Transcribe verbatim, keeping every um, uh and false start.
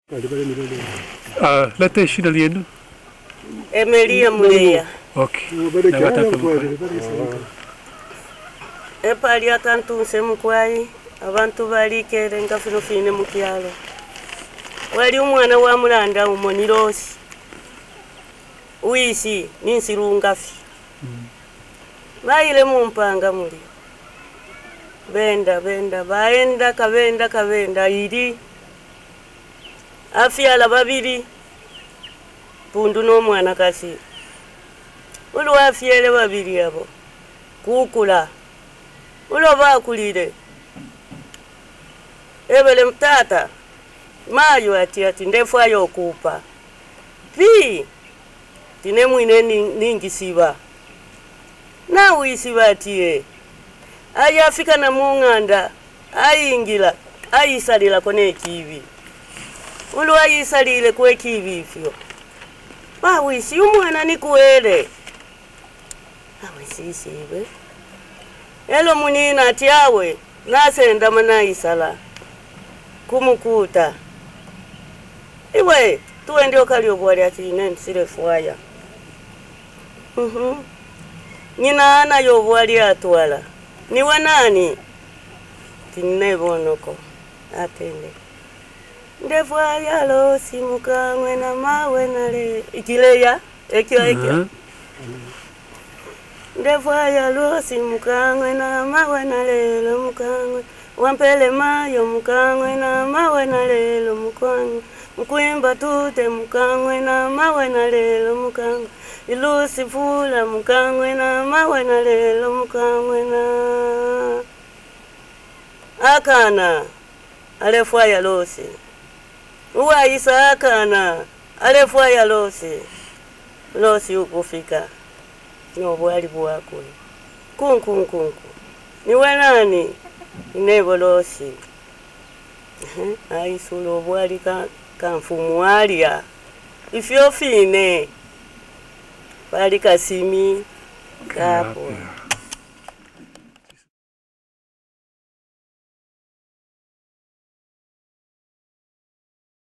Ah, la teishi da liendo? Emelia Muleya. Okay. E pali akantunse mukwai abantu balikere nga fino fine mukyalo. Wali umwana wa mulanda umonirosi. Uisi ninsirungafi. Baile mumpanga muli. Benda benda baenda kabenda kabenda iri. Afyala babiri. Pundu no mwana kasi. Ulu afyele babiri abo. Kukula. Ulo bakulire. Ebele mtata. Mayo ati ati ndefu ayo kupa. Pi. Tine mwine ningi siba. Na uisiba atiye. Aya afika na munganda. Ayingila. Ayisalila kone kivi. Ulu ayisalile kwe kivi ifyo. Ba wisi umwana ni kuele. Awisi isibe. Elo munina atiawe. Nasenda mana isala. Kumukuta. Iwe, tuende okali obwali ati nensire fuaya. Mhm. Nina ana yo obwali atwala. Niwe nani? Tinebonoko. Atende. Ndefuaya lo simukangwe na mawe nale. Ikileya? Ekyo ekyo. Ndefuaya lo simukangwe na mawe nale lo mukangwe. Wampele mayo mukangwe na mawe na lelo mukangwe. Mkwimba tute mukangwe na mawe na lelo mukangwe. Ilusi fula mukangwe na mawe na lelo mukangwe na. Akana alefwaya losi. Uwa isa akana alefwaya losi. Losi ukufika. Nobwali bwakwe. Kunku kunku. Niwe nani? Nebo losi. Ai sulo bwali ka kanfumualia. Ifyo fine. Bali kasimi kapo.